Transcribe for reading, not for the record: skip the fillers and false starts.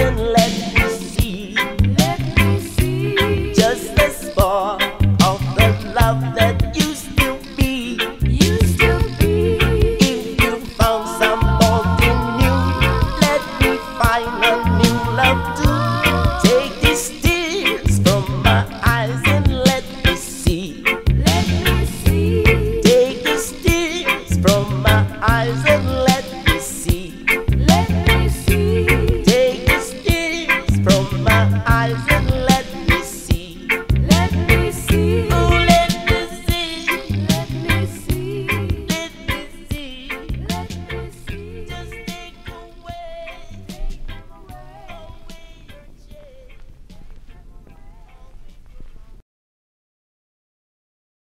and let me see. Let me see. Just a spark of the love that used to be. Used to be. If you found something new, let me find a new love too. Take these tears from my eyes and let me see. Let me see. Take these tears from my eyes and let